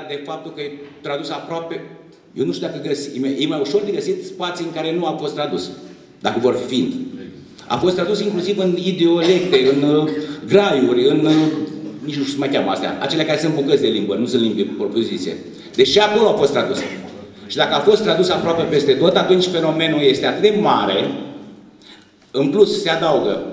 legat de faptul că e tradus aproape, eu nu știu dacă e mai ușor de găsit spații în care nu a fost tradus, dacă vor fi fiind. A fost tradus inclusiv în idiolecte, în graiuri, în, nici nu știu cum mai cheamă astea, acele care sunt bucăți de limbă, nu sunt limbi propriu-zise. Deci și acolo a fost tradus. Și dacă a fost tradus aproape peste tot, atunci fenomenul este atât de mare. În plus se adaugă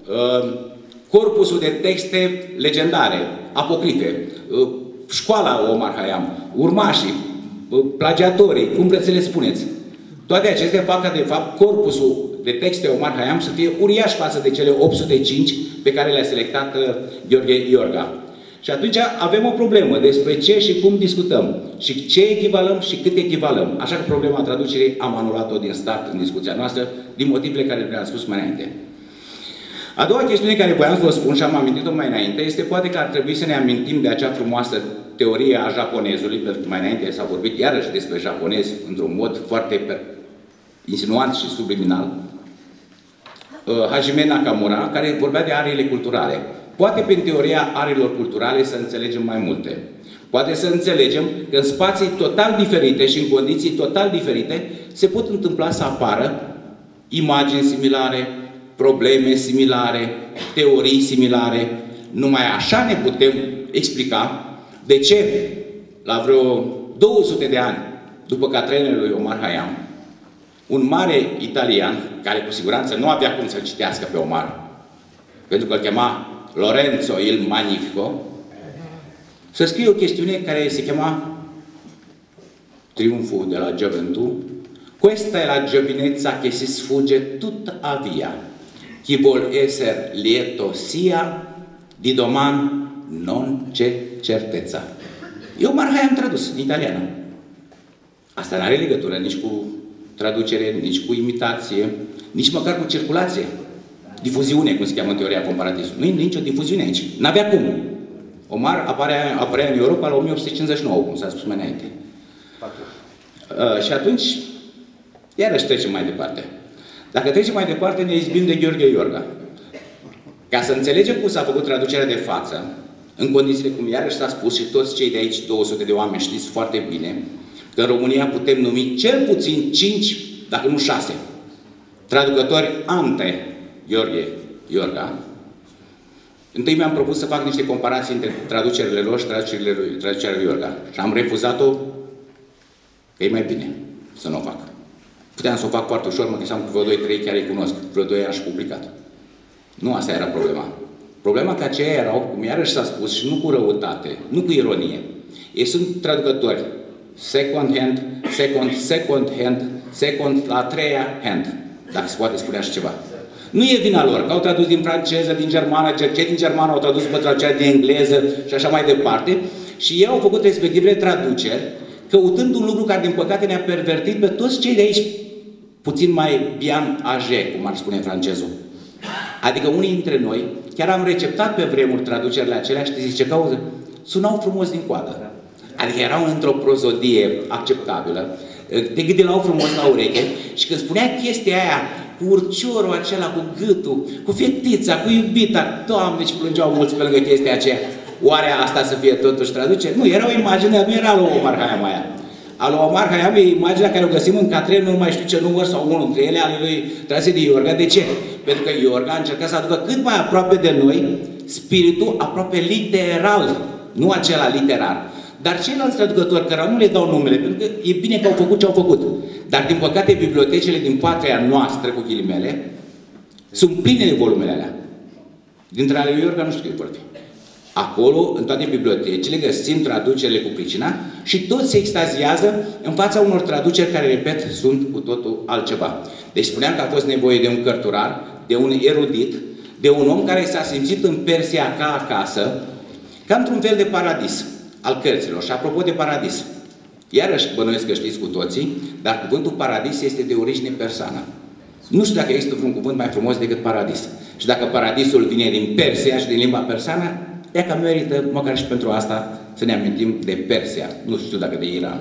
corpusul de texte legendare, apocrife, școala Omar Khayyam, urmașii, plagiatorii, cum vreți să le spuneți. Toate acestea fac ca, de fapt, corpusul de texte Omar Khayyam să fie uriaș față de cele 805 pe care le-a selectat Gheorghe Iorga. Și atunci avem o problemă despre ce și cum discutăm, și ce echivalăm și cât echivalăm. Așa că problema traducerii am anulat-o din start în discuția noastră, din motivele care le-am spus mai înainte. A doua chestiune care voiam să vă spun și am amintit-o mai înainte, este poate că ar trebui să ne amintim de acea frumoasă teorie a japonezului, pentru că mai înainte s-a vorbit iarăși despre japonezi într-un mod foarte insinuant și subliminal, Hajime Nakamura, care vorbea de ariile culturale. Poate prin teoria ariilor culturale să înțelegem mai multe. Poate să înțelegem că în spații total diferite și în condiții total diferite se pot întâmpla să apară imagini similare, probleme similare, teorii similare. Numai așa ne putem explica de ce, la vreo 200 de ani după Catrenele lui Omar Khayyam, un mare italian, care cu siguranță nu avea cum să-l citească pe Omar, pentru că îl chema Lorenzo il Magnifico, să scrie o chestiune care se chema Triunful de la Gioventù. Questa è la giovinezza che si sfugge tutta via. Chi vuol esser lieto sia, di doman non c'è certezza. E Omar Khayyam tradus în italiană. Asta nu are legătură nici cu traducere, nici cu imitație, nici măcar cu circulație. Difuziune, cum se cheamă în teoria comparatismului. Nu e nicio difuziune aici. N-avea cum. Omar apărea în Europa la 1859, cum s-a spus mai înainte. Și atunci, iarăși trecem mai departe. Dacă trecem mai departe, ne izbim de Gheorghe Iorga. Ca să înțelegem cum s-a făcut traducerea de față, în condițiile cum iarăși s-a spus și toți cei de aici, 200 de oameni, știți foarte bine, că în România putem numi cel puțin 5, dacă nu 6, traducători ante Gheorghe Iorga. Întâi mi-am propus să fac niște comparații între traducerile lor și traducerea lui Iorga. Și am refuzat-o că e mai bine să nu o fac. Puteam să o fac foarte ușor, mă găseam cu vreo 2-3 chiar îi cunosc. Vreo 2 ani și publicat. Nu asta era problema. Problema că aceia erau, cum iarăși s-a spus, și nu cu răutate, nu cu ironie. Ei sunt traducători second hand, second hand, second la 3-a hand, dacă se poate spune așa ceva. Nu e vina lor, că au tradus din franceză, din germană, cei din germană au tradus pe traducerea din engleză și așa mai departe. Și ei au făcut respectivele traduceri, căutând un lucru care, din păcate, ne-a pervertit pe toți cei de aici puțin mai bien âgé, cum ar spune francezul. Adică unii dintre noi, chiar am receptat pe vremuri traducerile acelea și zice că sunau frumos din coadă. Adică erau într-o prozodie acceptabilă, te gândeau frumos la ureche și când spunea chestia aia cu urciorul acela, cu gâtul, cu fetița, cu iubita, Doamne, ce plângeau mulți pe lângă chestia aceea. Oare asta să fie totuși traducere? Nu, era o imagine, nu era lui Omar Khayyam aia. A lui Omar Khayyam e imaginea care o găsim în Catren, nu mai știu ce număr sau unul dintre ele, ale lui trase de Iorga. De ce? Pentru că Iorga a încercat să aducă cât mai aproape de noi spiritul aproape literal, nu acela literar. Dar ceilalți traducători, care nu le dau numele, pentru că e bine că au făcut ce au făcut. Dar, din păcate, bibliotecile din patria noastră, cu ghilimele, sunt pline de volumele alea. Dintre ale lui Iorga nu știu cât vor fi. Acolo, în toate bibliotecile, găsim traducerile cu pricina și toți se extaziază în fața unor traduceri care, repet, sunt cu totul altceva. Deci spuneam că a fost nevoie de un cărturar, de un erudit, de un om care s-a simțit în Persia ca acasă, ca într-un fel de paradis al cărților. Și apropo de paradis, iarăși bănuiesc că știți cu toții, dar cuvântul paradis este de origine persană. Nu știu dacă există vreun cuvânt mai frumos decât paradis. Și dacă paradisul vine din Persia și din limba persană, ea că merită, măcar și pentru asta, să ne amintim de Persia. Nu știu dacă de Iran.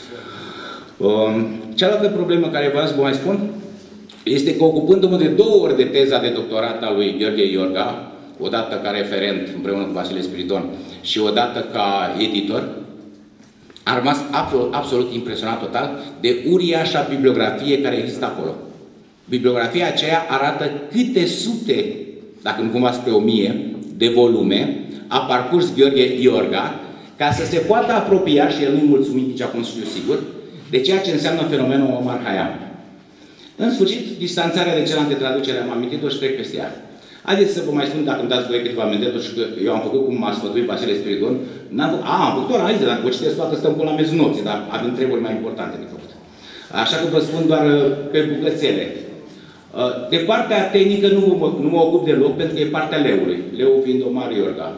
Cealaltă problemă care vreau să vă mai spun este că, ocupându-mă de 2 ori de teza de doctorat a lui Gheorghe Iorga, odată ca referent împreună cu Vasile Spiridon și odată ca editor, Am rămas absolut impresionat total de uriașa bibliografie care există acolo. Bibliografia aceea arată câte sute, dacă nu cumva spre 1000, de volume a parcurs Gheorghe Iorga ca să se poată apropia, și el nu-i mulțumit nici acum, știu sigur, de ceea ce înseamnă fenomenul Omar Khayyam. În sfârșit, distanțarea de celelalte traducere am amintit-o și trec peste ea. Haideți să vă mai spun, dacă îmi dați voie câteva amendări, și că eu am făcut cum m-a sfătuit Vasile Spiridon, am făcut o analiză, dacă o citesc toată, stăm până la miezul nopții, dar avem treburi mai importante de făcut. Așa că vă spun doar pe bucățele. De partea tehnică nu mă ocup deloc, pentru că e partea leului, leul fiind Omar Iorga.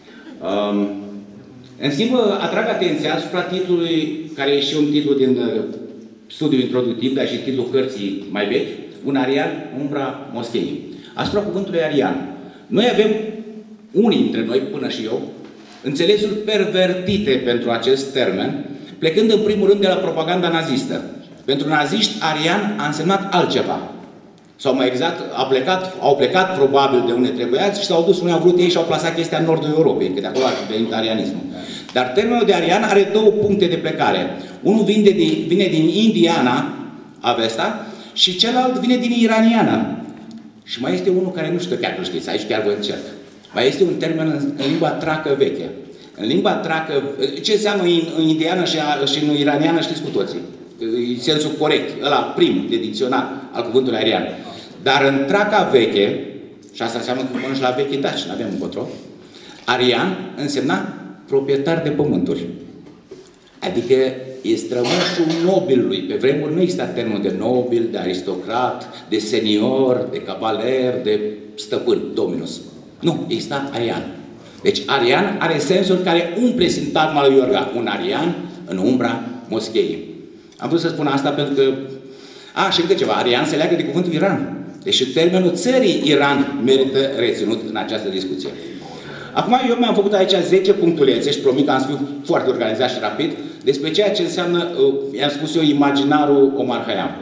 În schimb, atrag atenția asupra titlului, care e și un titlu din studiul introductiv, dar și titlul cărții mai vechi, Un arian, umbra moscheii. Asupra cuvântului arian. Noi avem, unii dintre noi, până și eu, înțelesuri pervertite pentru acest termen, plecând în primul rând de la propaganda nazistă. Pentru naziști, arian a însemnat altceva. Sau mai exact, au plecat probabil de unde trebuiați și s-au dus unde au vrut ei și au plasat chestia în nordul Europei, că de acolo a venit arianismul. Dar termenul de arian are două puncte de plecare. Unul vine din Indiana, Avesta, și celălalt vine din Iraniana. Și mai este unul care nu știu chiar că știți, aici chiar vă încerc. Mai este un termen în limba tracă veche. În limba tracă, ce înseamnă în indiană și în iraniană știți cu toții. E sensul corect, ăla prim de dicționar al cuvântului arian. Dar în traca veche, și asta înseamnă că până și la veche daci, n-avem încotro, arian însemna proprietar de pământuri. Adică e strămoșul nobilului. Pe vremuri nu exista termenul de nobil, de aristocrat, de senior, de cavaler, de stăpân, dominus. Nu, exista arian. Deci arian are sensul care umple sintagma lui Iorga. Un arian în umbra moscheii. Am vrut să spun asta pentru că... și încă ceva. Arian se leagă de cuvântul Iran. Deci termenul țării Iran merită reținut în această discuție. Acum eu mi-am făcut aici 10 punctulețe și promit că am să fiu foarte organizat și rapid despre ceea ce înseamnă, i-am spus eu, imaginarul Omar Khayyam.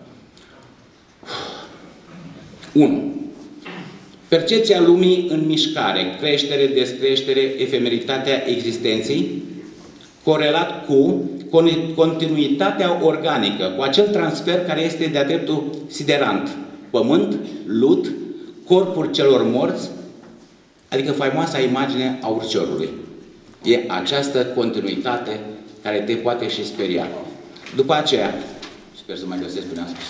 1. Percepția lumii în mișcare, creștere, descreștere, efemeritatea existenței, corelat cu continuitatea organică, cu acel transfer care este de-a dreptul siderant. Pământ, lut, corpul celor morți, adică faimoasa imagine a urciorului. E această continuitate care te poate și speria. După aceea, sper să mai găsesc până am spus,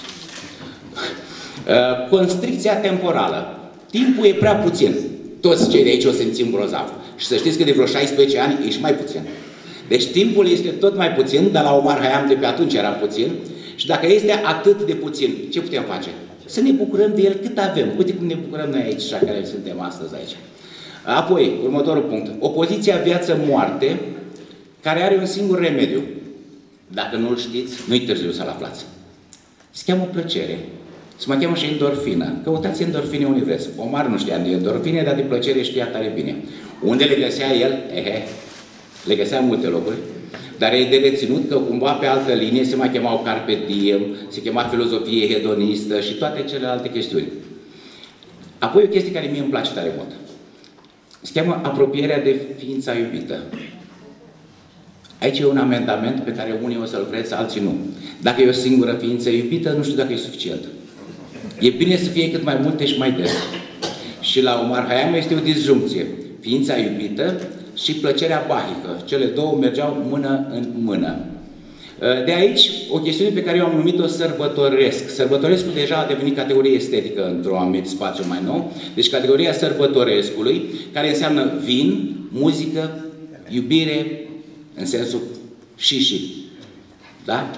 constricția temporală. Timpul e prea puțin. Toți cei de aici o simțim grozav. Și să știți că de vreo 16 ani ești mai puțin. Deci timpul este tot mai puțin, dar la Omar Khayyam de pe atunci era puțin. Și dacă este atât de puțin, ce putem face? Să ne bucurăm de el cât avem. Uite cum ne bucurăm noi aici, așa care suntem astăzi aici. Apoi, următorul punct. Opoziția viață-moarte, care are un singur remediu. Dacă nu-l știți, nu-i târziu să-l aflați. Se cheamă plăcere. Se mai cheamă și endorfină. Căutați endorfine unde vreți. Omar nu știa de endorfine, dar de plăcere știa tare bine. Unde le găsea el? Le găsea în multe locuri. Dar e de reținut că cumva pe altă linie se mai chemau carpe diem, se chema filozofie hedonistă și toate celelalte chestiuni. Apoi o chestie care mie îmi place tare mult. Se cheamă apropierea de ființa iubită. Aici e un amendament pe care unii o să-l vreți, alții nu. Dacă e o singură ființă iubită, nu știu dacă e suficient. E bine să fie cât mai multe și mai des. Și la Omar Khayyam este o disjuncție. Ființa iubită și plăcerea bahică. Cele două mergeau mână în mână. De aici, o chestiune pe care eu am numit-o sărbătoresc. Sărbătorescul deja a devenit categorie estetică într-un anumit spațiu mai nou. Deci categoria sărbătorescului, care înseamnă vin, muzică, iubire, în sensul și. Da?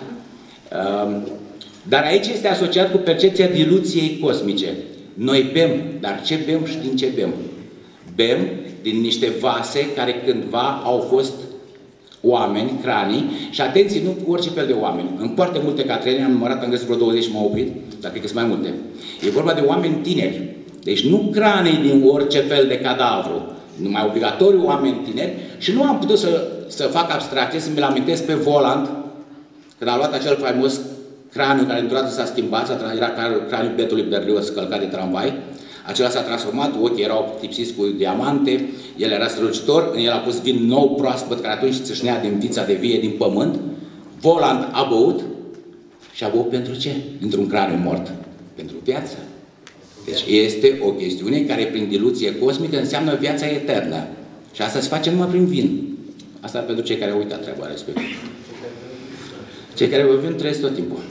Dar aici este asociat cu percepția diluției cosmice. Noi bem, dar ce bem și din ce bem? Bem din niște vase care cândva au fost oameni, cranii, și atenție, nu orice fel de oameni. În foarte multe catrene, am numărat, am găsit vreo 20 și m-au oprit, dar cred că sunt mai multe. E vorba de oameni tineri. Deci nu cranii din orice fel de cadavru, numai obligatoriu oameni tineri, și nu am putut să fac abstracție, să mi-l amintesc pe Voland, când a luat acel faimos craniu care într-o dată s-a schimbat, era craniul Betului Berlioz călcat de tramvai, Acela s-a transformat, ochii erau tipsiți cu diamante, el era strălucitor, în el a pus vin nou, proaspăt, care atunci țâșnea din vița de vie, din pământ. Voland a băut și a băut pentru ce? Dintr-un craniu mort. Pentru viață. Deci este o chestiune care prin diluție cosmică înseamnă viața eternă. Și asta se face numai prin vin. Asta pentru cei care au uitat treaba respectivă. Cei care au vin trăiesc tot timpul.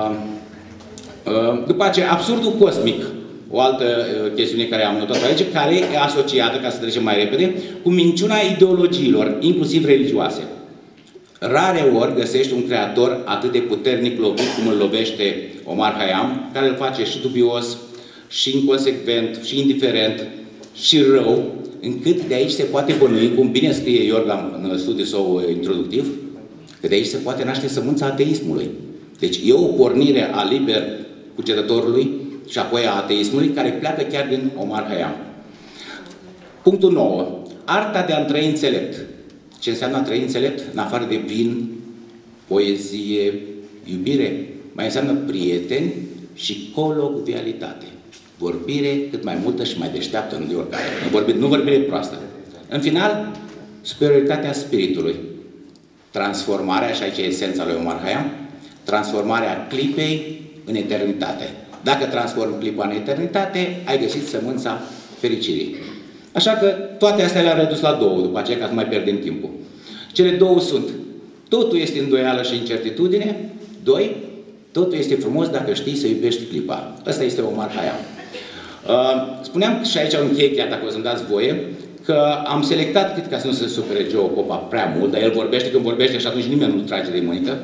După aceea, absurdul cosmic. O altă chestiune care am notat aici, care e asociată, ca să trecem mai repede, cu minciuna ideologiilor, inclusiv religioase. Rare ori găsești un creator atât de puternic lovit cum îl lovește Omar Khayyam, care îl face și dubios, și inconsecvent, și indiferent, și rău, încât de aici se poate bănui, cum bine scrie Iorga în studiul său introductiv, că de aici se poate naște sămânța ateismului. Deci e o pornire a liber cucerătorului și apoi a ateismului, care pleacă chiar din Omar Khayyam. Punctul 9. Arta de a trăi înțelept. Ce înseamnă a trăi înțelept? În afară de vin, poezie, iubire, mai înseamnă prieteni și colocvialitate. Vorbire cât mai multă și mai deșteaptă, nu de oricare. Nu vorbire proastă. În final, superioritatea spiritului. Transformarea, și aici e esența lui Omar Khayyam, transformarea clipei în eternitate. Dacă transformi clipa în eternitate, ai găsit sămânța fericirii. Așa că toate astea le-am redus la două, după aceea, ca să mai pierdem timpul. Cele două sunt: totul este îndoială și incertitudine. 2. Totul este frumos dacă știi să iubești clipa. Ăsta este Omar Khayyam. Spuneam și aici închei, chiar dacă o să-mi dați voie, că am selectat, cât ca să nu se supere Joe Popa prea mult, dar el vorbește când vorbește și atunci nimeni nu trage de mânică.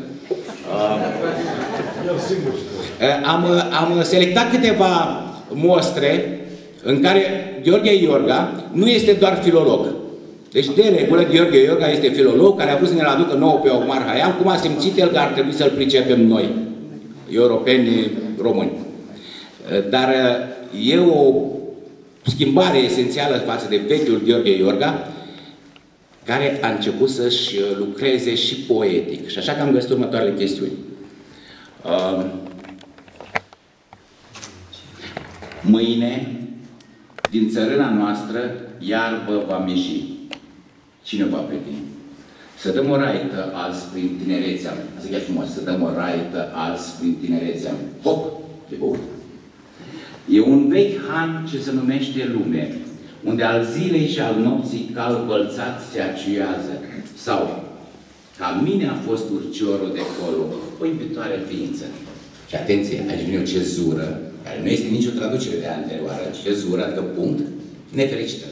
Am selectat câteva mostre în care Gheorghe Iorga nu este doar filolog. Deci, de regulă, Gheorghe Iorga este filolog care a vrut să ne-l aducă nouă pe Omar Khayyam, cum a simțit el că ar trebui să-l pricepem noi, europeni, români. Dar e o schimbare esențială față de vechiul Gheorghe Iorga, care a început să-și lucreze și poetic. Și așa că am găsit următoarele chestiuni. Mâine, din țărâna noastră, iarbă va mieși. Cine va plăti? Să dăm o raită azi prin tinerețea. Asta e frumos. Să dăm o raită azi prin tinerețea. Hop! De băut. E un vechi han ce se numește lume, unde al zilei și al nopții cal bălțat se aciuiază. Sau, ca mine a fost urciorul de colo, o iubitoare ființă. Și atenție, aici vine o cezură, care nu este nicio traducere de anterioară, cezură, adică punct, nefericită.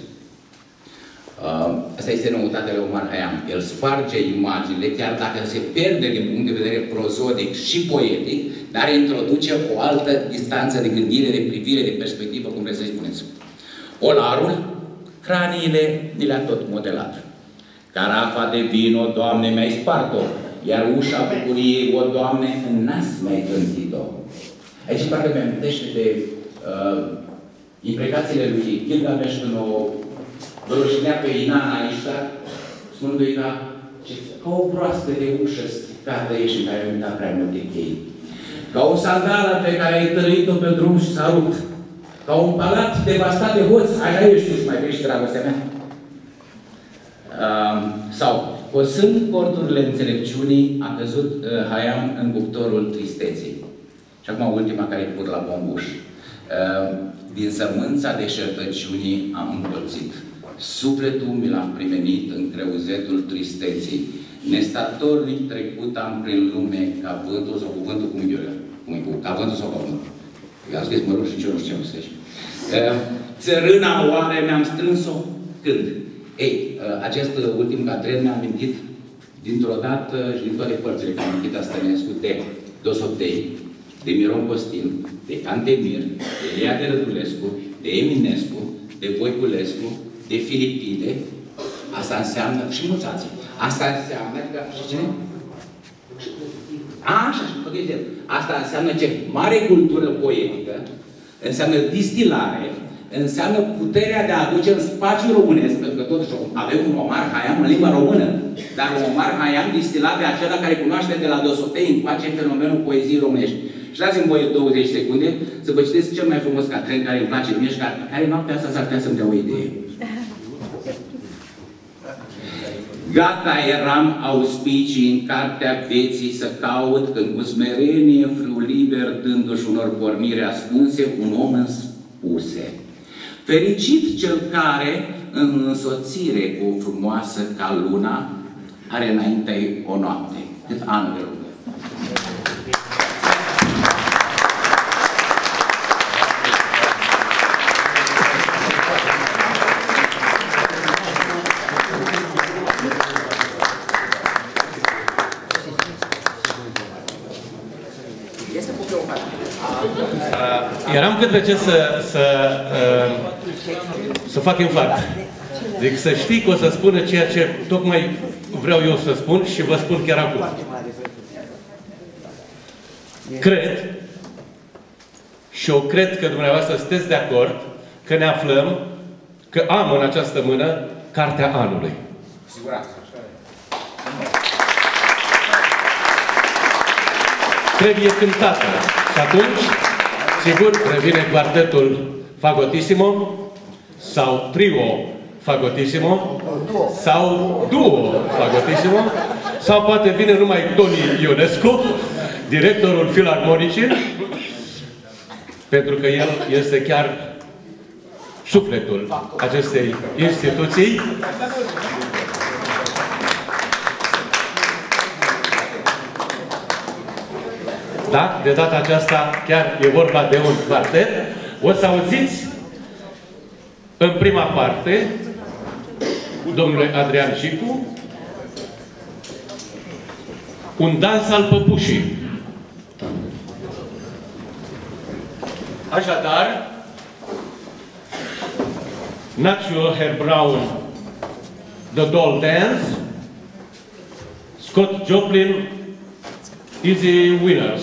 Asta este noutatea lui Omar Khayyam. El sparge imaginile, chiar dacă se pierde din punct de vedere prozodic și poetic, dar introduce o altă distanță de gândire, de privire, de perspectivă, cum vreți să-i spuneți. Olarul, craniile ni le-a tot modelat. Carafa de vino, Doamne, mi-ai spart-o, iar ușa bucuriei, o, Doamne, în nas mi-ai trântit-o. Aici parcă mi-amintește de imprecațiile lui Gilgamesh când o vărușinea pe Inanna Ishtar, spunându-i ca o broască de ușă stricată ești în care ai uitat prea multe chei. Ca o sandală pe care ai tărit-o pe drum și s-a rupt. Ca un palat devastat de hoți, așa ești tu, mai crești dragostea mea. Sau, cosând corturile înțelepciunii, a căzut Khayyam în cuptorul tristeții. Și acum ultima care pur la bombuș. Din sămânța deșertăciunii am împărțit. Sufletul mi l-am primenit în creuzetul tristeții. Nestatornic trecut am prin lume ca vântul sau cuvântul, cum e Gheorghe? Ca vântul sau ca vântul? I-am scris măruș și eu nu știu ce am scris. Țărâna oare mi-am strâns-o? Când? Ei, acest ultim cadren mi-a amintit dintr-o dată și din toate părțile că am Nikita Stănescu de Dosotei, de Miron Costin, de Cantemir, de Eliade Rădulescu, de Eminescu, de Voiculescu, de Filipide. Asta înseamnă, și mulți alții, asta înseamnă că, și cine? Așa, asta înseamnă ce? Mare cultură poetică, înseamnă distilare, înseamnă puterea de a aduce în spațiul românesc, pentru că totuși avem un Omar Khayyam în limba română, dar un Omar Khayyam distilat de acela care cunoaște de la Dosotei încoace fenomenul poeziei românești. Și dați-mi voie 20 secunde să vă citesc cel mai frumos catren care îmi place mie și care noaptea asta s-ar putea să-mi dea o idee. Gata eram auspicii în cartea vieții să caut, când cu smerenie, frâu liber, dându-și unor porniri ascunse, un om în spuse. Fericit cel care, în însoțire cu o frumoasă ca luna, are înainte o noapte. Cât anul de lungă. Eram cât pe ce să fac infarct. Zic, să știi că o să spună ceea ce tocmai vreau eu să spun și vă spun chiar acum. Cred, și eu cred că dumneavoastră sunteți de acord, că ne aflăm, că am în această mână Cartea Anului. Siguranță. Trebuie cântată. Și atunci, sigur, revine quartetul Fagotissimo, sau trio Fagotissimo, sau duo Fagotissimo, sau poate vine numai Toni Ionescu, directorul filarmonicii, pentru că el este chiar sufletul acestei instituții. Da? De data aceasta chiar e vorba de un quartet. O să auziți în prima parte domnului Adrian Cicu un dans al păpușii. Așadar, Nacho Herr Braun, The Doll Dance, Scott Joplin, Easy Winners.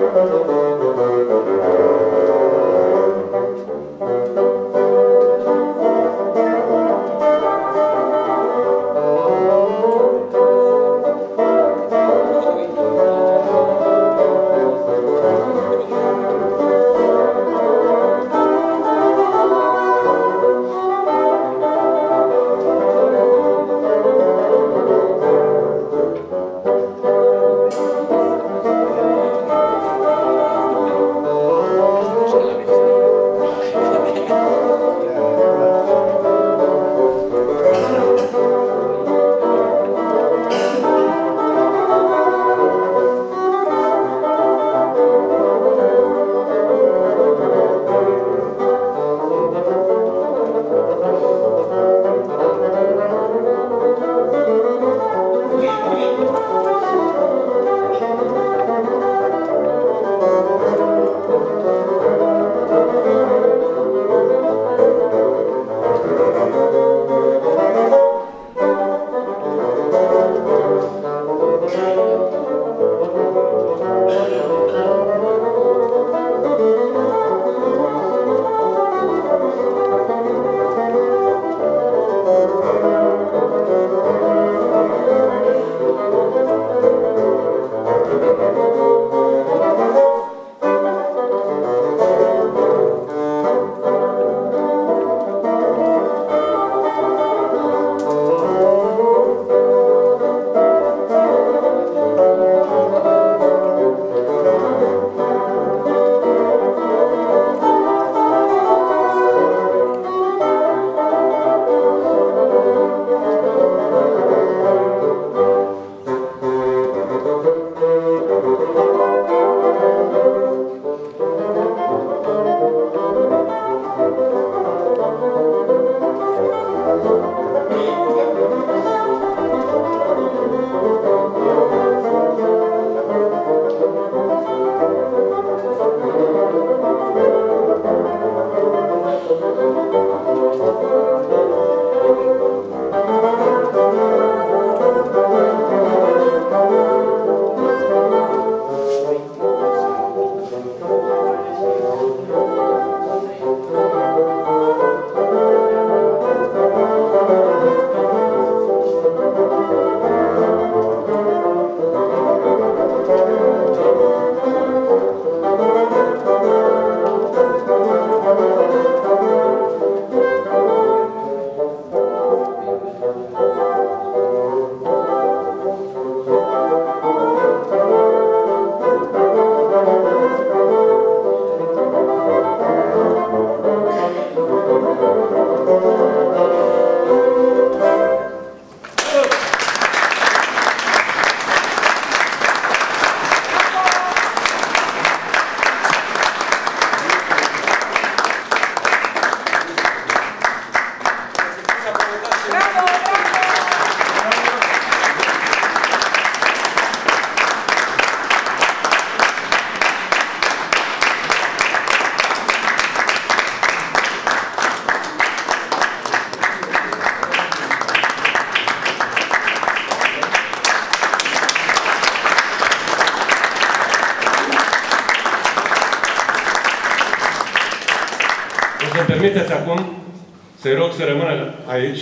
Să-mi permiteți acum să-i rog să rămână aici,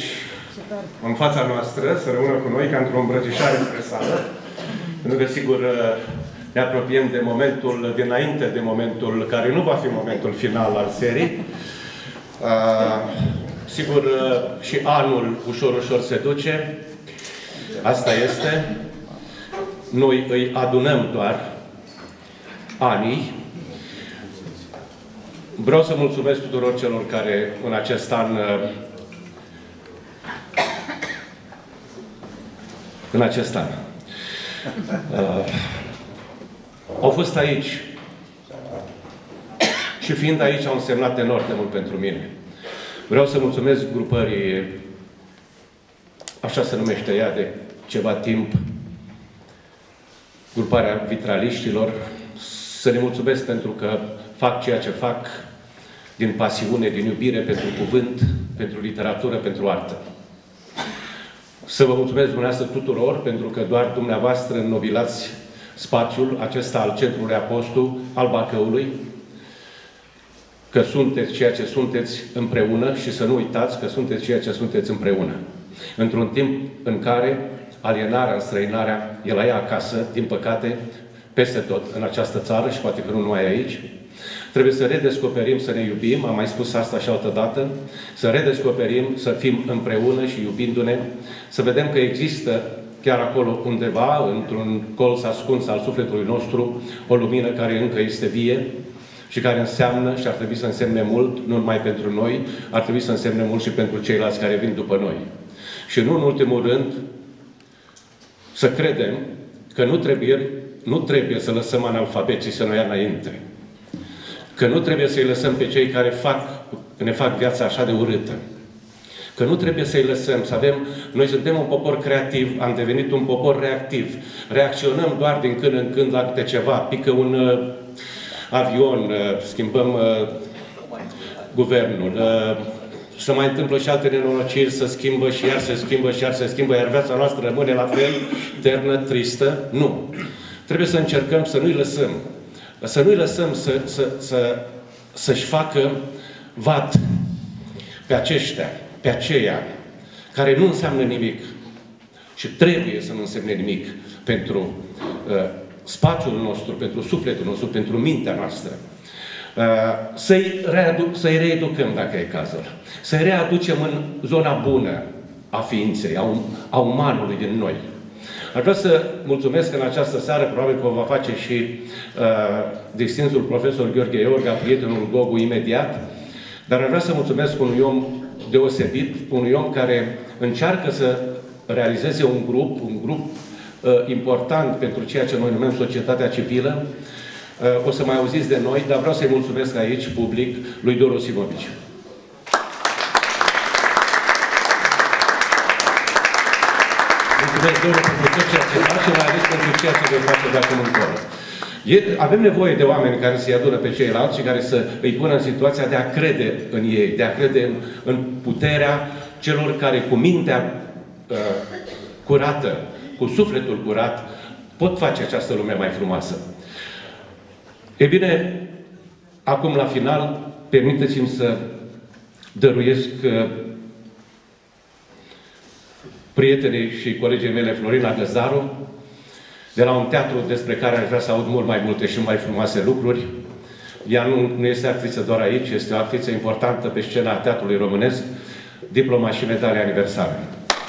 în fața noastră, să rămână cu noi, ca într-o îmbrățișare spre sală. Pentru că, sigur, ne apropiem de momentul, dinainte de momentul care nu va fi momentul final al serii. Sigur, și anul ușor, ușor se duce. Asta este. Noi îi adunăm doar anii. Vreau să mulțumesc tuturor celor care în acest an au fost aici și fiind aici au însemnat enorm de mult pentru mine. Vreau să mulțumesc grupării, așa se numește ea de ceva timp, gruparea vitraliștilor, să le mulțumesc pentru că fac ceea ce fac din pasiune, din iubire pentru cuvânt, pentru literatură, pentru artă. Să vă mulțumesc dumneavoastră tuturor, pentru că doar dumneavoastră înnobilați spațiul acesta al Centrului Apostol al Bacăului, că sunteți ceea ce sunteți împreună și să nu uitați că sunteți ceea ce sunteți împreună. Într-un timp în care alienarea, înstrăinarea, e la ea acasă, din păcate, peste tot în această țară și poate că nu numai aici, trebuie să redescoperim, să ne iubim, am mai spus asta și altă dată, să redescoperim, să fim împreună și iubindu-ne, să vedem că există chiar acolo undeva, într-un colț ascuns al sufletului nostru, o lumină care încă este vie și care înseamnă și ar trebui să însemne mult, nu numai pentru noi, ar trebui să însemne mult și pentru ceilalți care vin după noi. Și nu în ultimul rând, să credem că nu trebuie să lăsăm analfabeții să ne ia înainte. Că nu trebuie să-i lăsăm pe cei care ne fac viața așa de urâtă. Că nu trebuie să-i lăsăm, să avem... Noi suntem un popor creativ, am devenit un popor reactiv. Reacționăm doar din când în când la câte ceva. Pică un avion, schimbăm guvernul, se mai întâmplă și alte nenorociri, se schimbă și iar se schimbă și iar se schimbă, iar viața noastră rămâne la fel, ternă, tristă. Nu. Trebuie să încercăm să nu-i lăsăm. Să nu-i lăsăm să-și facă vat pe aceștia, pe aceia, care nu înseamnă nimic. Și trebuie să nu însemne nimic pentru spațiul nostru, pentru sufletul nostru, pentru mintea noastră. Să-i reeducăm, dacă e cazul. Să-i readucem în zona bună a ființei, a umanului din noi. Aș vrea să mulțumesc în această seară, probabil că o va face și distinsul profesor Gheorghe Iorga, prietenul Gogu, imediat, dar aș vrea să mulțumesc unui om deosebit, unui om care încearcă să realizeze un grup important pentru ceea ce noi numim societatea civilă. O să mai auziți de noi, dar vreau să-i mulțumesc aici, public, lui Doru Simovici. Mulțumesc, Doru, pentru tot ceea ce faci și mai ales pentru ceea ce vei face de acum încolo. Avem nevoie de oameni care să-i adună pe ceilalți și care să îi pună în situația de a crede în ei, de a crede în puterea celor care cu mintea curată, cu sufletul curat, pot face această lume mai frumoasă. E bine, acum la final, permiteți-mi să dăruiesc prietenii și colegii mele Florina Găzaru, de la un teatru despre care aș vrea să aud mult mai multe și mai frumoase lucruri. Ea nu este actriță doar aici, este o actriță importantă pe scena teatrului românesc, diploma și medalia aniversară.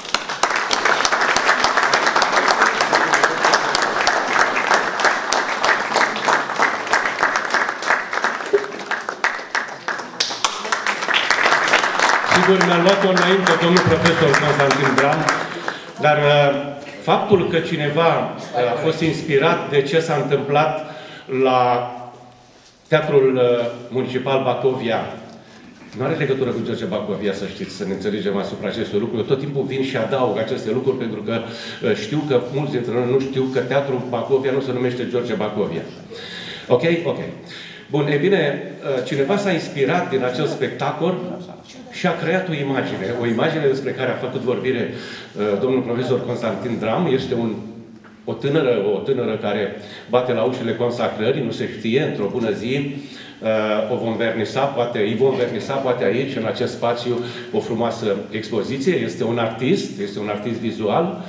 Sigur, mi-a luat-o înainte domnul profesor Constantin Dram, dar faptul că cineva a fost inspirat de ce s-a întâmplat la Teatrul Municipal Bacovia, nu are legătură cu George Bacovia, să știți, să ne înțelegem asupra acestor lucruri. Eu tot timpul vin și adaug aceste lucruri, pentru că știu că mulți dintre noi nu știu că Teatrul Bacovia nu se numește George Bacovia. Ok? Ok. Bun, e bine, cineva s-a inspirat din acel spectacol și a creat o imagine despre care a făcut vorbire domnul profesor Constantin Dram. Este o tânără care bate la ușile consacrării, nu se știe, într-o bună zi îi vom vernisa poate aici, în acest spațiu, o frumoasă expoziție. Este un artist vizual.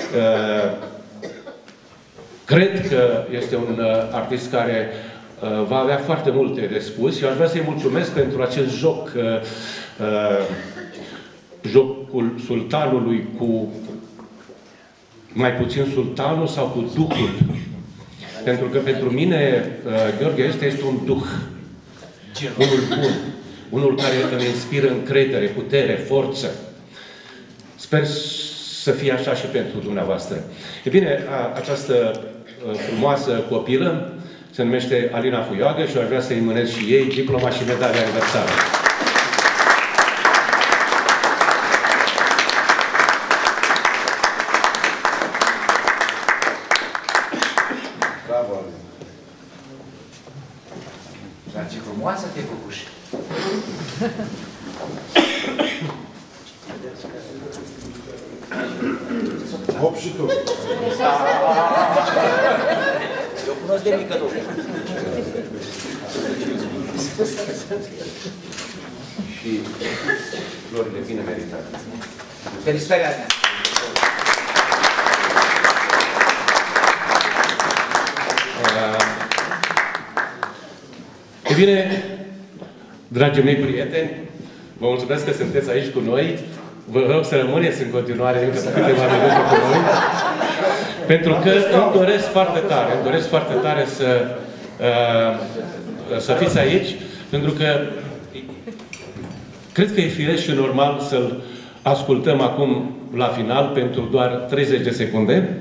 Cred că este un artist care va avea foarte multe de spus. Eu aș vrea să-i mulțumesc pentru acest joc, jocul sultanului cu mai puțin sultanul sau cu duhul. Pentru că pentru mine Gheorghe este un duh, unul bun, unul care îmi inspiră încredere, putere, forță. Sper să fie așa și pentru dumneavoastră. E bine, această frumoasă copilă se numește Alina Fuioagă și eu aș vrea să-i mânez și ei diploma și medalia aniversară. Bravo, Alina! Dar ce frumoasă te bucuși! Hop și tu! cunosc de mică, domnule. Și florile bine meritate. Felicitări, Adina! E bine, dragii mei prieteni, vă mulțumesc că sunteți aici cu noi. Vă rog să rămâneți în continuare încă câteva minute cu noi. Pentru că îmi doresc foarte tare să fiți aici, pentru că cred că e firesc și normal să-l ascultăm acum la final pentru doar 30 de secunde.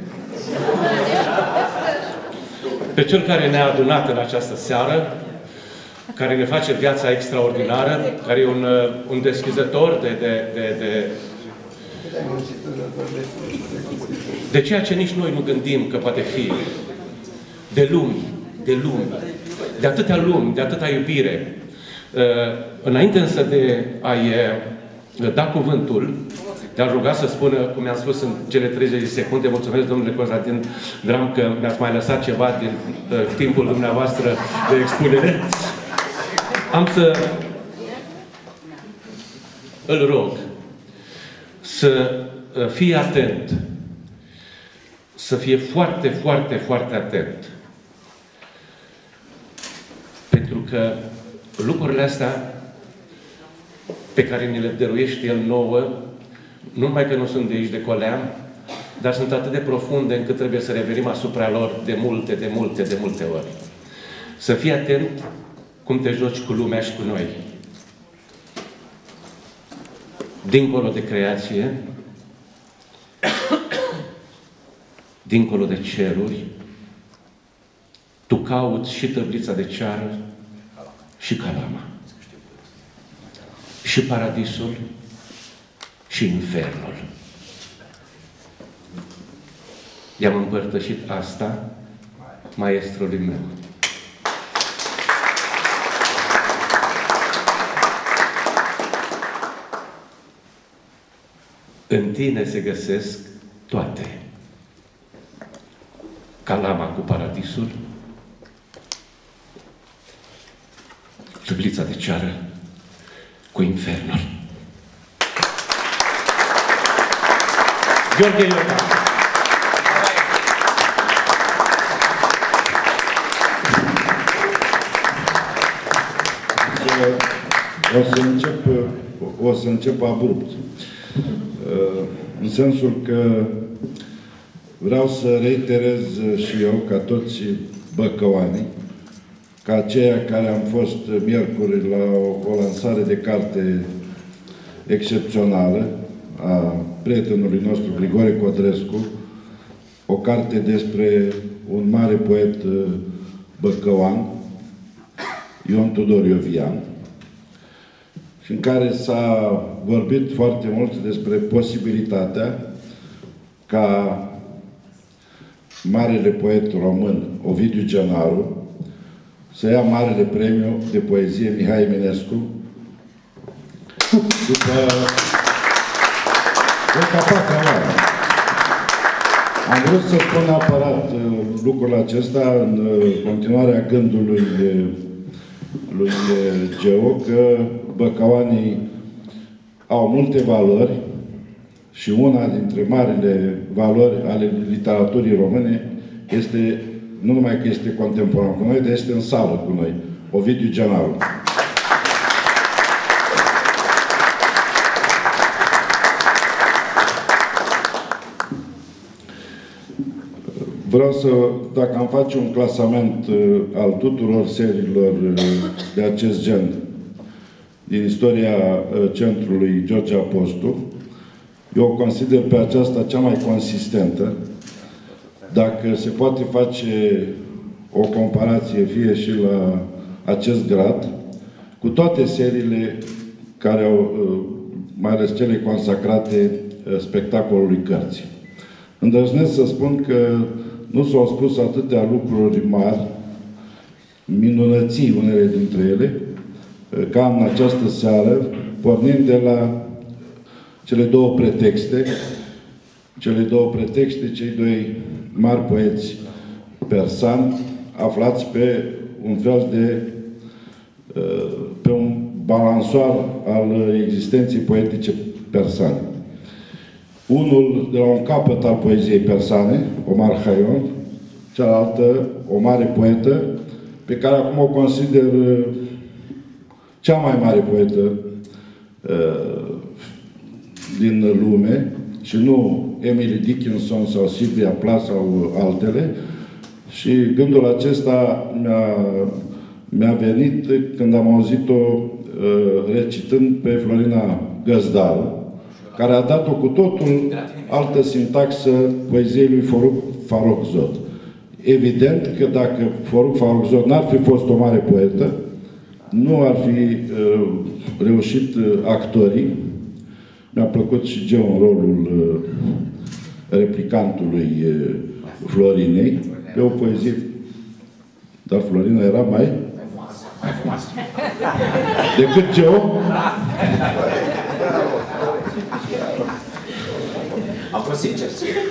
Pe cel care ne-a adunat în această seară, care ne face viața extraordinară, care e un deschizător de ceea ce nici noi nu gândim că poate fi. De lumi, de atâtea lumi, de atâta iubire. Înainte însă de a-i da cuvântul, de a ruga să spună, cum i-am spus în cele 30 de secunde, mulțumesc, domnule Constantin Dram, că mi-ați mai lăsat ceva din timpul dumneavoastră de expunere. Am să îl rog să fie atent, să fie foarte atent. Pentru că lucrurile astea pe care ni le dăruiește El nouă, nu numai că nu sunt de aici de coleam, dar sunt atât de profunde încât trebuie să revenim asupra lor de multe ori. Să fii atent cum te joci cu lumea și cu noi. Dincolo de creație, dincolo de ceruri, tu cauți și tăblița de ceară și calama. Și paradisul și infernul. I-am împărtășit asta maestrului meu. În tine se găsesc toate. Calama cu paradisul, tăblița de ceară cu infernul. Gheorghe Iorga. O să încep abrupt. În sensul că vreau să reiterez și eu, ca toți băcăoanii, ca aceia care am fost miercuri la o lansare de carte excepțională a prietenului nostru Grigore Codrescu, o carte despre un mare poet băcăoan, Ion Tudor Iovian, și în care s-a vorbit foarte mult despre posibilitatea ca marele poet român, Ovidiu Genaru, să ia marele premiu de poezie Mihai Eminescu după o capacă mare. Am vrut să spun neapărat lucrul acesta în continuarea gândului lui Geo, că băcăoanii au multe valori și una dintre marile valori ale literaturii române este, nu numai că este contemporan cu noi, dar este în sală cu noi, Ovidiu Genaru. Vreau să, dacă am face un clasament al tuturor seriilor de acest gen din istoria centrului George Apostu, eu o consider pe aceasta cea mai consistentă. Dacă se poate face o comparație, fie și la acest grad, cu toate seriile care au, mai ales cele consacrate spectacolului cărții. Îndrăznesc să spun că nu s-au spus atâtea lucruri mari, minunății unele dintre ele, ca în această seară, pornind de la cele două pretexte, cei doi mari poeți persani aflați pe un fel de pe un balansoar al existenței poetice persane. Unul de la un capăt al poeziei persane, Omar Khayyam, cealaltă, o mare poetă, pe care acum o consider cea mai mare poetă din lume, și nu Emily Dickinson sau Sylvia Plath sau altele. Și gândul acesta mi-a venit când am auzit-o recitând pe Florina Găzdaru, care a dat-o cu totul altă sintaxă poeziei lui Farrokhzod. Evident că dacă Farrokhzod n-ar fi fost o mare poetă, nu ar fi reușit actorii. Mi-a plăcut și Geo în rolul replicantului Florinei, pe o poezie. Dar Florina era mai frumoasă. Decât Geo? Am fost sincer.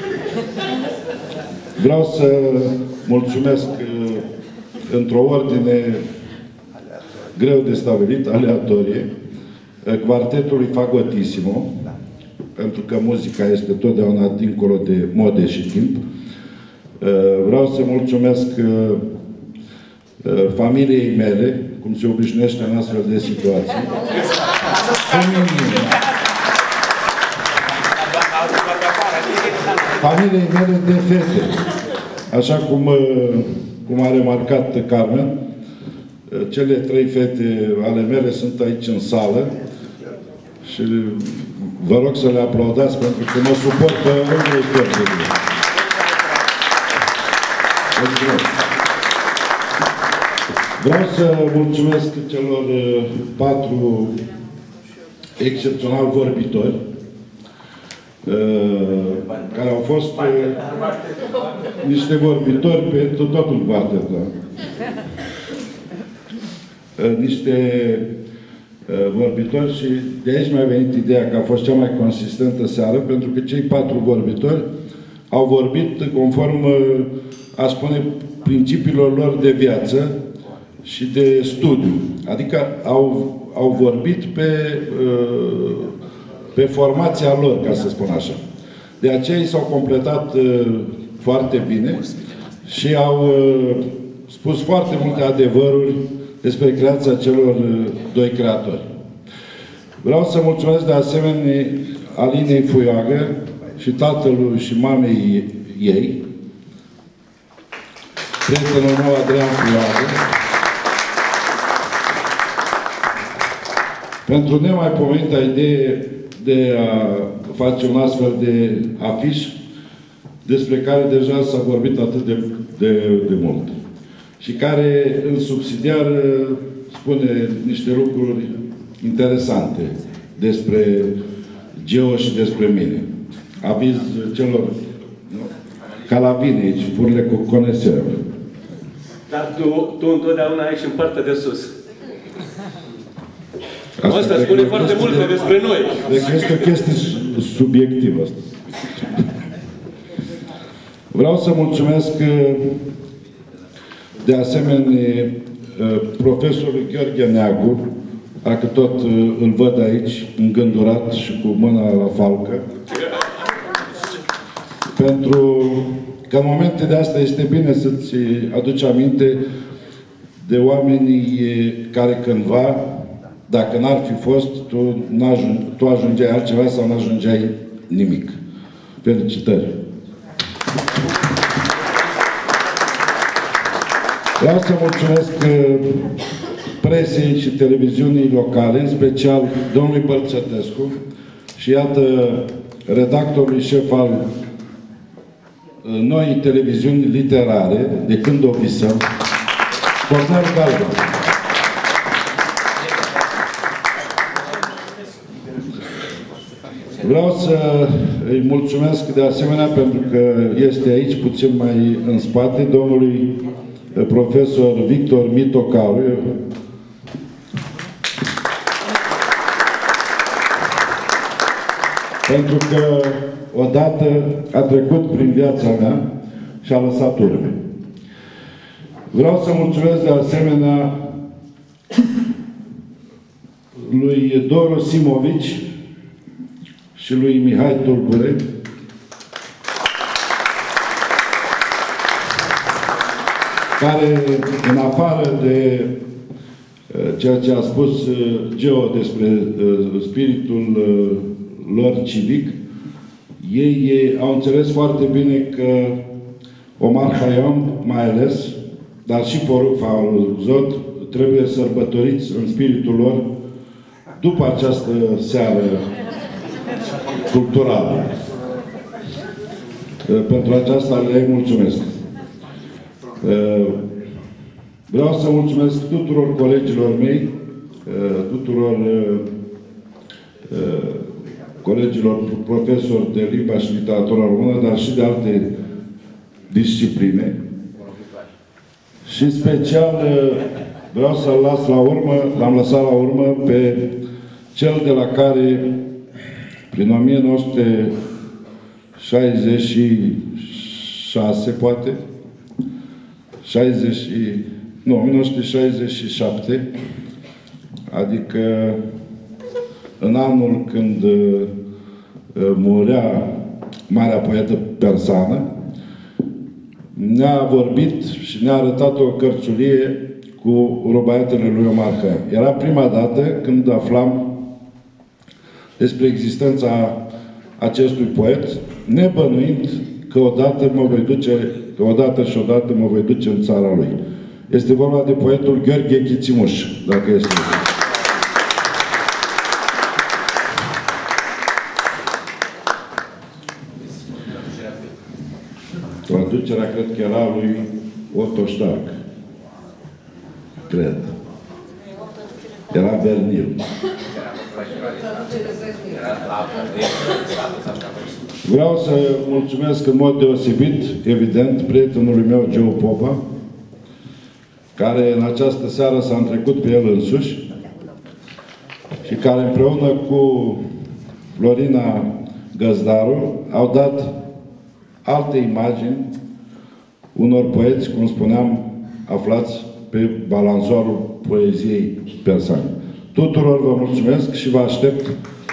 Vreau să mulțumesc într-o ordine greu de stabilit, aleatorie, quartetului Fagotissimo, pentru că muzica este totdeauna dincolo de mode și timp. Vreau să mulțumesc familiei mele, cum se obișnuiește în astfel de situații. Familiei mele de fete. Așa cum a remarcat Carmen, cele 3 fete ale mele sunt aici în sală și vă rog să le aplaudați pentru că mă suportă îngrozitor. Vreau să mulțumesc celor 4 excepțional vorbitori care au fost niște vorbitori pe totul quartet. Niște vorbitori și de aici mi-a venit ideea că a fost cea mai consistentă seară, pentru că cei 4 vorbitori au vorbit conform, a spune, principiilor lor de viață și de studiu. Adică au vorbit pe formația lor, ca să spun așa. De aceea ei s-au completat foarte bine și au spus foarte multe adevăruri despre creația celor 2 creatori. Vreau să mulțumesc de asemenea Alinei Fuioagă și tatălui și mamei ei, prietenul meu Adrian Fuioagă, pentru nemaipomenita idee de a face un astfel de afiș despre care deja s-a vorbit atât de mult și care în subsidiar spune niște lucruri interesante despre Geo și despre mine. Aviz celor calavine aici, purile cu coneseuri. Dar tu întotdeauna ești în partea de sus. Asta spune foarte multe despre noi. Deci este o chestie subiectivă asta. Vreau să mulțumesc de asemenea profesorului Gheorghe Neagu, dacă tot îl văd aici, îngândurat și cu mâna la falcă, pentru că în momente de astea este bine să-ți aduci aminte de oamenii care cândva, dacă n-ar fi fost, tu ajungeai altceva sau n-ajungeai nimic. Felicitări! Vreau să mulțumesc presei și televiziunii locale, în special domnului Bălțătescu și iată redactorului șef al noii televiziuni literare, De când o visăm, Cornel Galba. Vreau să îi mulțumesc de asemenea pentru că este aici, puțin mai în spate, domnului profesor Victor Mitocaru, pentru că odată a trecut prin viața mea și a lăsat urme. Vreau să mulțumesc de asemenea lui Doru Simovici și lui Mihai Tulbure, care, în afară de ceea ce a spus Geo despre spiritul lor civic, ei au înțeles foarte bine că Omar Khayyam, mai ales, dar și Farruh Farrokhzad, trebuie sărbătoriți în spiritul lor după această seară culturală. Pentru aceasta le mulțumesc. Vreau să mulțumesc tuturor colegilor mei, tuturor colegilor profesori de limba și literatura română, dar și de alte discipline. Și în special vreau să-l las la urmă, l-am lăsat la urmă pe cel de la care prin 1966, poate, 1967, adică în anul când murea marea poetă persană, ne-a vorbit și ne-a arătat o cărțulie cu rubaiatele lui Omar Khayyam. Era prima dată când aflam despre existența acestui poet, nebănuind că odată și odată mă voi duce în țara lui. Este vorba de poetul Gheorghe Chițimuș, dacă este. Traducerea cred că era lui Otto Stark. Cred. Era Bernil. Vreau să mulțumesc în mod deosebit, evident, prietenului meu, Geo Popa, care în această seară s-a întrecut pe el însuși și care împreună cu Florina Găzdaru au dat alte imagini unor poeți, cum spuneam, aflați pe balansoarul poeziei persane. Tuturor vă mulțumesc și vă aștept.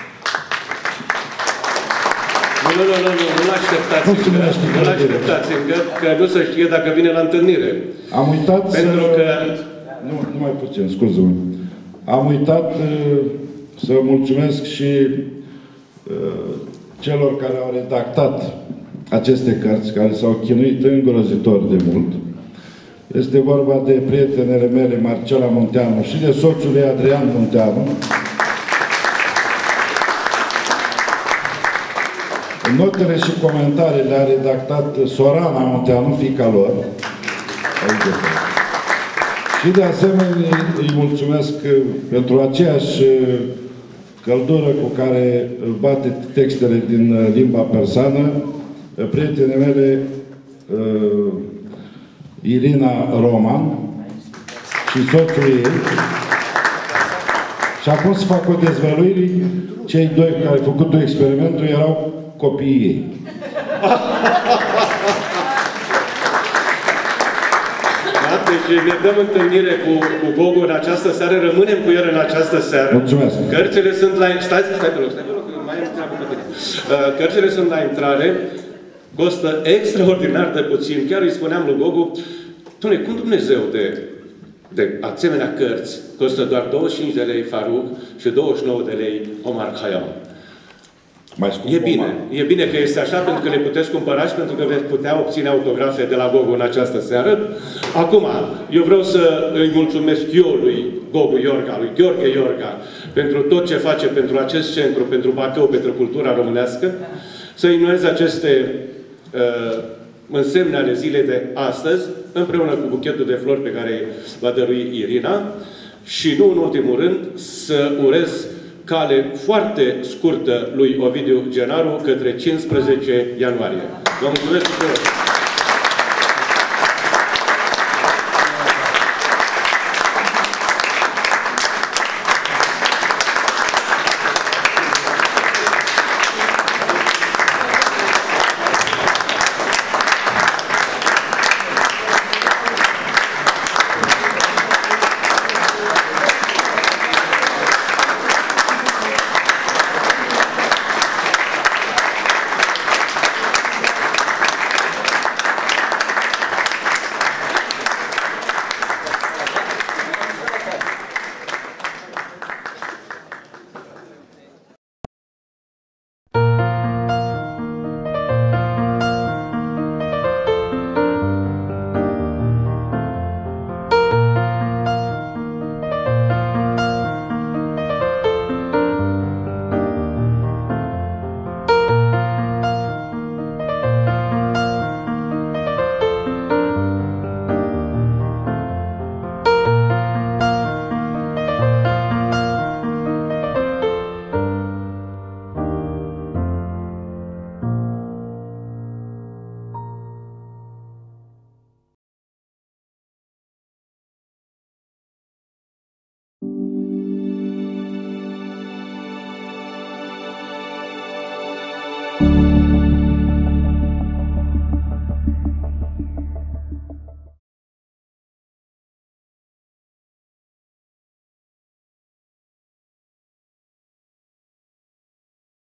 Nu-l așteptați încă. Nu-l așteptați încă, că nu se știe dacă vine la întâlnire. Am uitat pentru că... Nu mai puțin, scuză-mă. Am uitat să mulțumesc și celor care au redactat aceste cărți, care s-au chinuit îngrozitor de mult. Este vorba de prietenele mele, Marcela Munteanu, și de soțul ei, Adrian Munteanu. Notele și comentariile a redactat Sorana Munteanu, fiica lor. Și de asemenea îi mulțumesc pentru aceeași căldură cu care bate textele din limba persană prietenele mele Irina Roman și soțul ei. Și acum să fac o dezvăluire. Cei doi care au făcut experimentul erau copiii ei. Deci ne dăm întâlnire cu Gogo în această seară, rămânem cu el în această seară. Mulțumesc. Cărțile sunt la... Stai pe loc, mai întreabă pe tine. Cărțile sunt la intrare, costă extraordinar de puțin. Chiar îi spuneam lui Gogo, Doamne, cum Dumnezeu de asemenea cărți costă doar 25 de lei Farruh și 29 de lei Omar Khayyam. E bine că este așa, pentru că le puteți cumpăra și pentru că veți putea obține autografe de la Gogo în această seară. Acum, eu vreau să îi mulțumesc eu lui Gogo Iorga, lui Gheorghe Iorga, pentru tot ce face pentru acest centru, pentru Bacău, pentru cultura românească, să ignorez aceste însemne ale zilei de astăzi, împreună cu buchetul de flori pe care va dărui Irina, și nu în ultimul rând să urez cale foarte scurtă lui Ovidiu Genaru către 15 ianuarie. Vă mulțumesc tuturor!